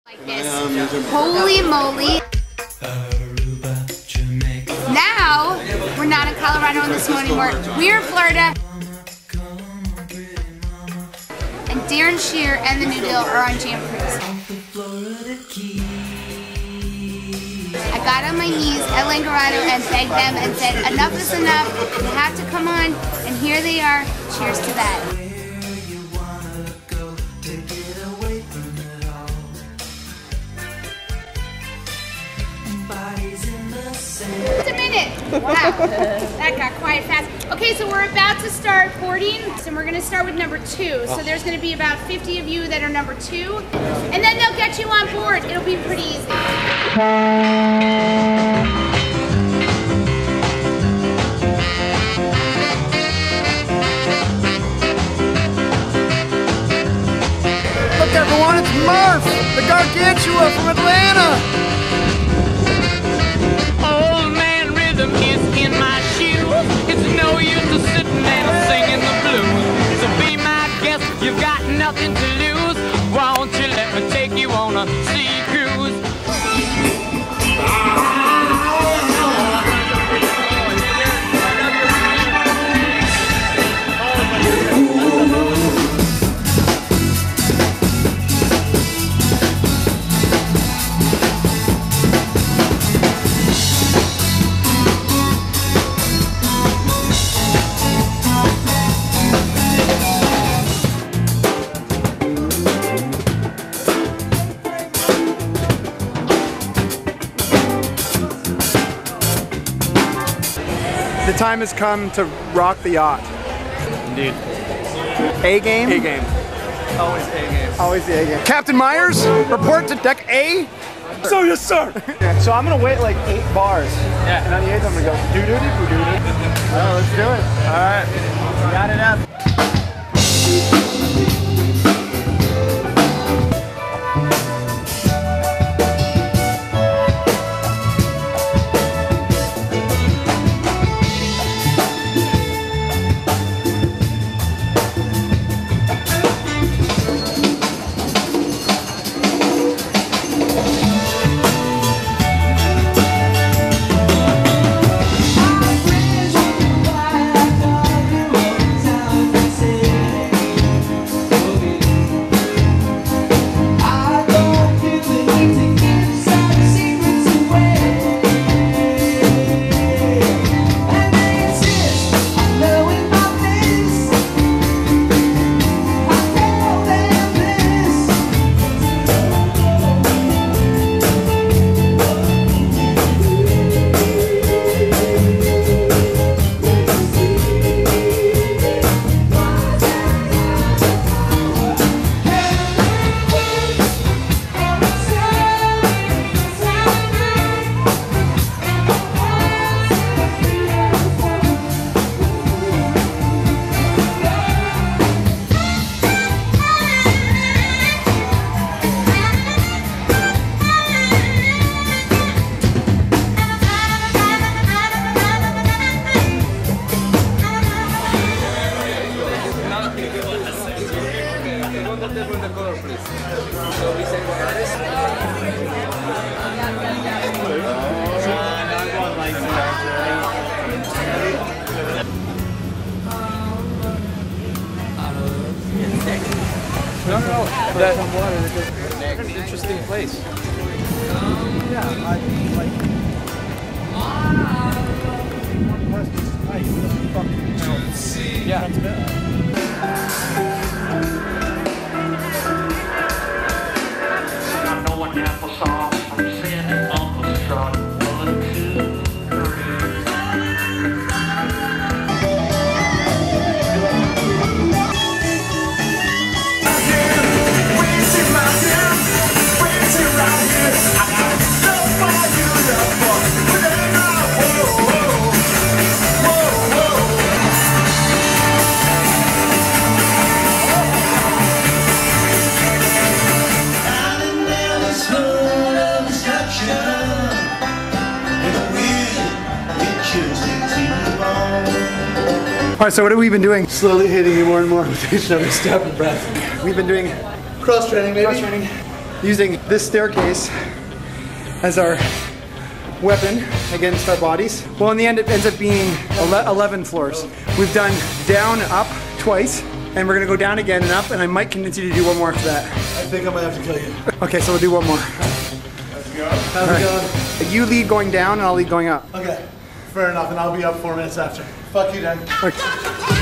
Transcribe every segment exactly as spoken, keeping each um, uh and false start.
Like this. Holy moly. Now, we're not in Colorado on this morning, we're, we're in Florida. And Darren Shear and the New Deal are on Jamcruise. I got on my knees at Langarado and begged them and said, enough is enough, you have to come on, and here they are. Cheers to that. Just a minute. Wow, that got quiet fast. Okay, so we're about to start boarding, so we're gonna start with number two. So there's gonna be about fifty of you that are number two, and then they'll get you on board. It'll be pretty easy. Look everyone, it's Murph, the Gargantua from Atlanta. Is in my shoes. It's no use to sitting and singing the blues. So be my guest, you've got nothing to lose. Won't you let me take you on a sea cruise? The time has come to rock the yacht. Indeed. A game? A game. Always A game. Always the A game. Captain Myers, report to deck A. So yes, sir. So I'm gonna wait like eight bars. Yeah. And on the eighth I'm gonna go doo doo doo doo doo. Oh, let's do it. All right. Got it up. No, no, no. That, an interesting place. Yeah, I like. Yeah. All right, so what have we been doing? Slowly hitting you more and more with each every step and breath. We've been doing cross training, maybe. cross training. using this staircase as our weapon against our bodies. Well, in the end, it ends up being eleven floors. We've done down, up twice, and we're gonna go down again and up, and I might convince you to do one more after that. I think I might have to kill you. Okay, so we'll do one more. Let's go. How's it going? You lead going down, and I'll lead going up. Okay, fair enough, and I'll be up four minutes after. Fuck you, Dan. Okay.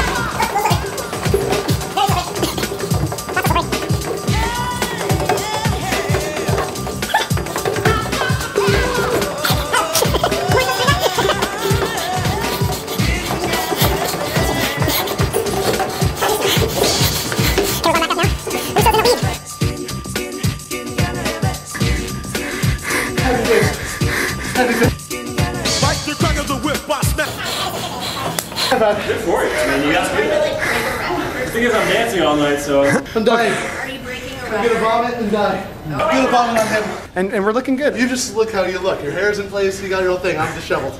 Good for it. I mean, you got good. The thing is, I'm dancing all night, so. I'm dying. Are you breaking a I'm gonna vomit and die. I'm gonna vomit on him. And, and we're looking good. You just look how you look. Your hair's in place, you got your whole thing. I'm disheveled.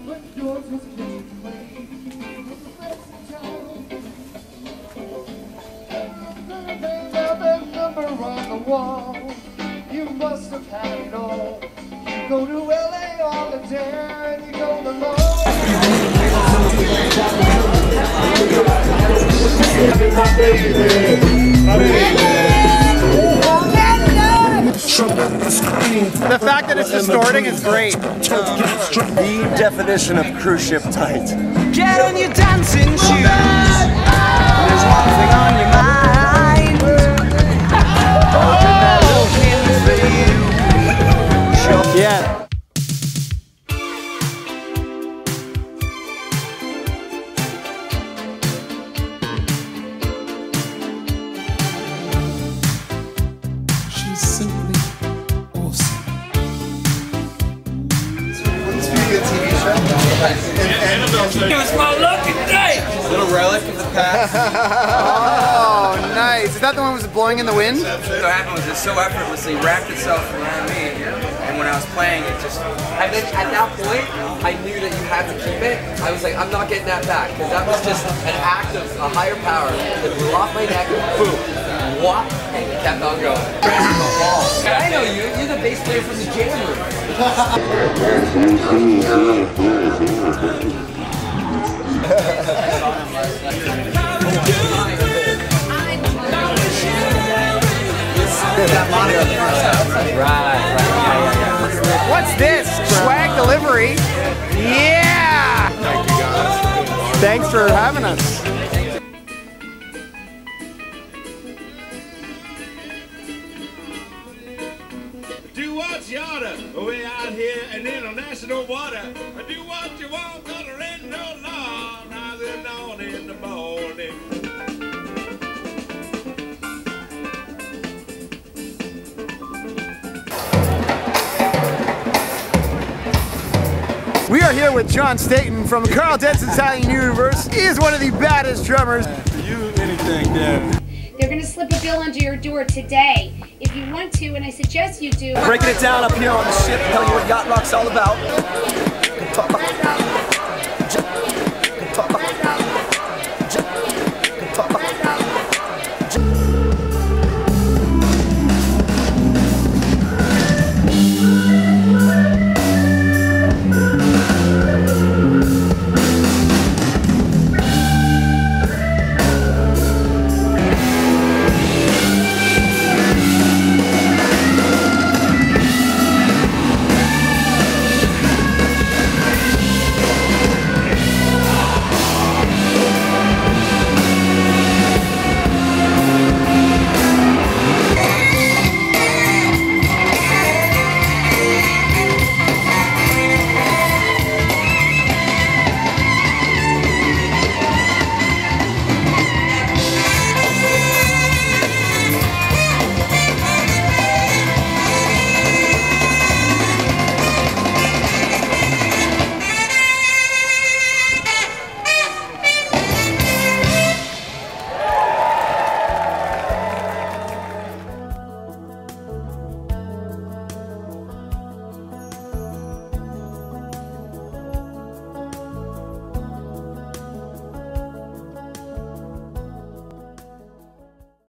You must have had it all. You go to L A all the time. You go to London. The fact that it's distorting is great. The definition of cruise ship tight. Get on your dancing shoes. There's one thing on your mind. Looking for you. Yeah. She's simply awesome. Wouldn't this be a good T V show? It was my lucky day. Little relic of the past. Oh, nice. Is that the one that was blowing in the wind? So what happened was it so effortlessly wrapped itself around me, and when I was playing, it just. And then at that point, I knew that you had to keep it. I was like, I'm not getting that back, because that was just an act of a higher power that blew off my neck, boom, whop, and it kept on going. I know you. You're the bass player from the Jamcruise. Right, right, yeah, yeah, yeah. What's this? Swag delivery? Yeah! Thank you guys. Thanks for having us. Do what you oughta, way out here in international water. Do what you want, gonna rain no law. Rising on in the morning. We are here with John Staten from Carl Denson's Italian Universe. He is one of the baddest drummers. You anything, Dan? They're going to slip a bill under your door today. If you want to, and I suggest you do. Breaking it down up here on the ship, tell you what yacht rock's all about.